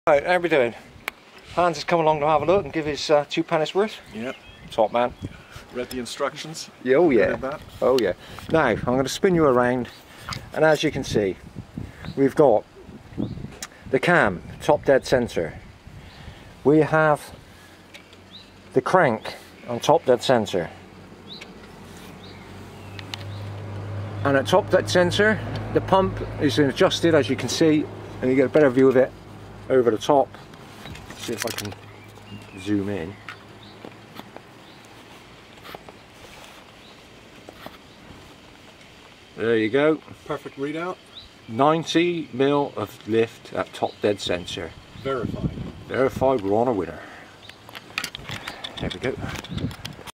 Right, how are we doing? Hans has come along to have a look and give his £2 worth. Yep. Top man. Read the instructions. Yeah, oh yeah. Read that. Oh yeah. Now, I'm going to spin you around, and as you can see, we've got the cam, top dead centre. We have the crank on top dead centre. And at top dead centre, the pump is adjusted, as you can see, and you get a better view of it over the top. Let's see if I can zoom in. There you go. Perfect readout. 90 mil of lift at top dead centre. Verified. Verified, we're on a winner. There we go.